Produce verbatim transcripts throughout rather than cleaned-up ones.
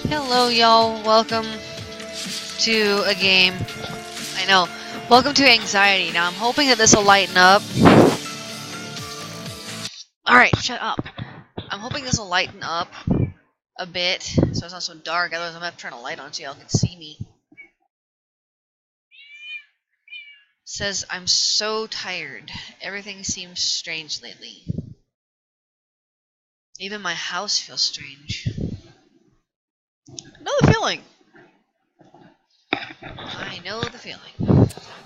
Hello, y'all. Welcome to a game. I know. Welcome to Anxiety. Now, I'm hoping that this will lighten up. Alright, shut up. I'm hoping this will lighten up a bit, so it's not so dark. Otherwise, I'm going to have to turn a light on so y'all can see me. It says, I'm so tired. Everything seems strange lately. Even my house feels strange. Know the feeling. I know the feeling.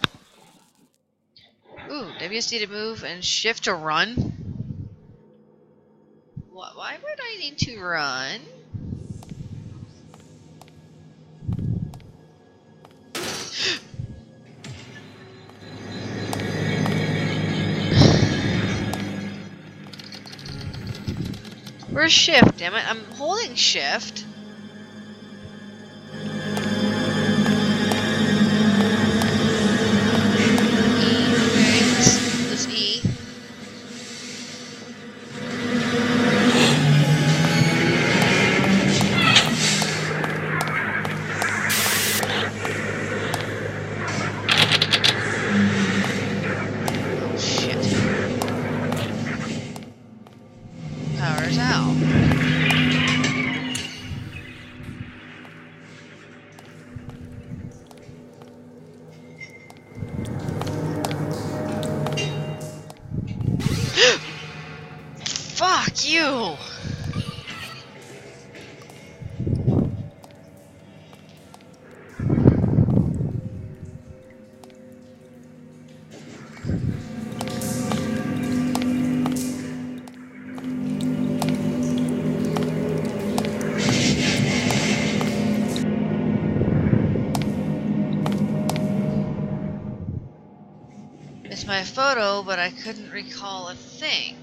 Ooh, W S D to move and shift to run? Why would I need to run? Where's shift, damn it? I'm holding shift. Fuck you! It's my photo, but I couldn't recall a thing.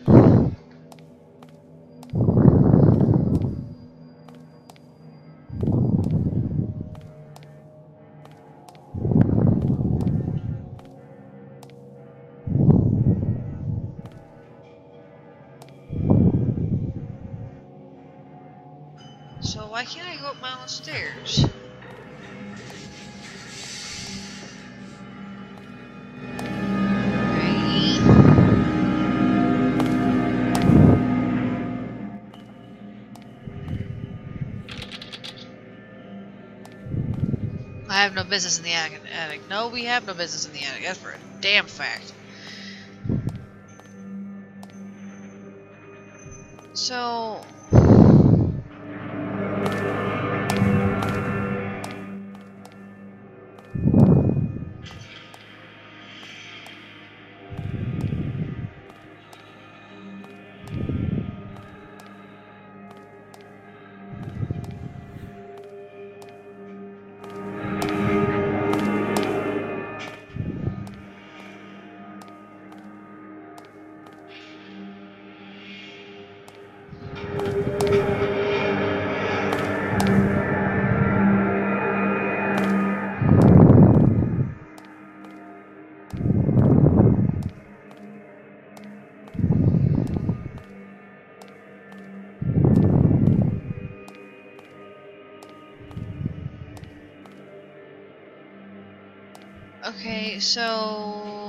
So why can't I go up my own stairs? I have no business in the attic. No, we have no business in the attic. That's for a damn fact. So... Okay, so...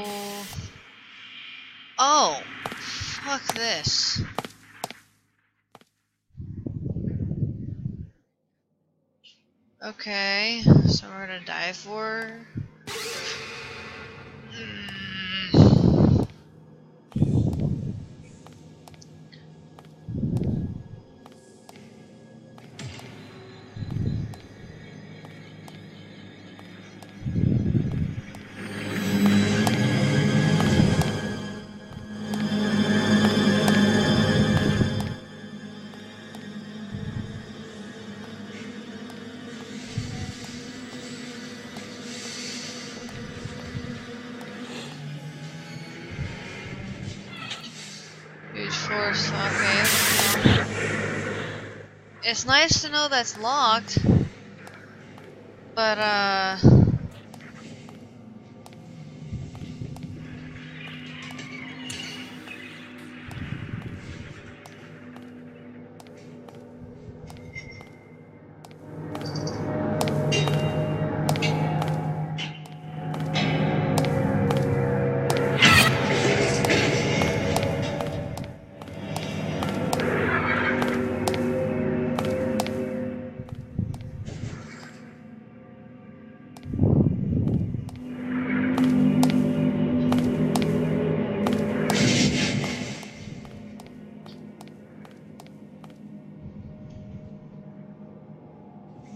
Oh! Fuck this. Okay, so we're gonna die for... Mm. Huge force, okay. It's nice to know that's locked, but uh...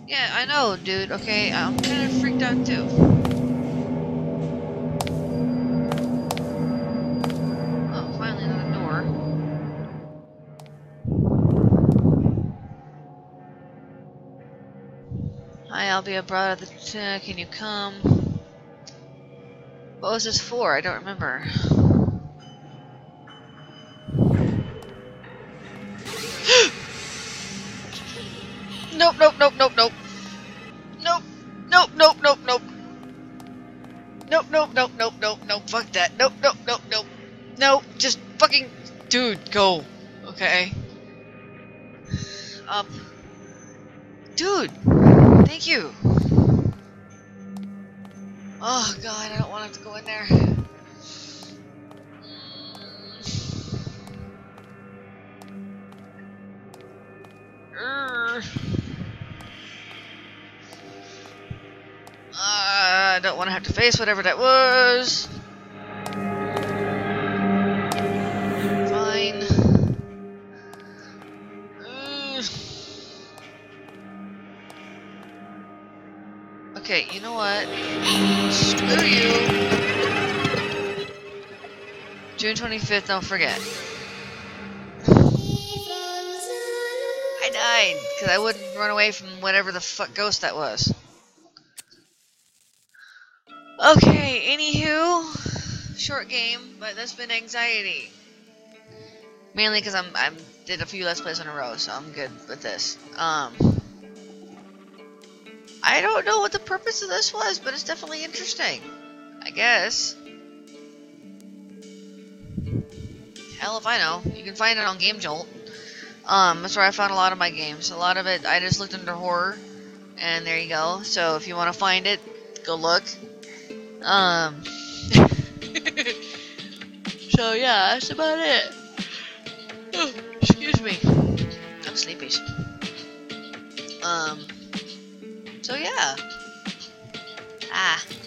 Yeah, I know, dude. Okay, I'm kind of freaked out too. Oh, finally another door. Hi, I'll be a brother of the uh, can you come? What was this for? I don't remember. Nope, nope, nope, nope, nope. Nope, nope, nope, nope, nope. Nope, nope, nope, nope, nope, nope, fuck that. Nope, nope, nope, nope. Nope, just fucking... Dude, go. Okay. Um... Dude! Thank you! Oh god, I don't want to have to go in there. Urgh. Uh, I don't want to have to face whatever that was. Fine. Ugh. Okay, you know what? Screw you. June twenty-fifth, don't forget. I died because I wouldn't run away from whatever the fuck ghost that was. Okay, anywho, short game, but that's been anxiety. Mainly because I'm I'm did a few Let's Plays in a row, so I'm good with this. Um, I don't know what the purpose of this was, but it's definitely interesting. I guess. Hell if I know. You can find it on Game Jolt. Um, that's where I found a lot of my games. A lot of it, I just looked under horror, and there you go. So if you want to find it, go look. Um. So yeah, that's about it. Oh, excuse me. I'm sleepy. Um. So yeah. Ah.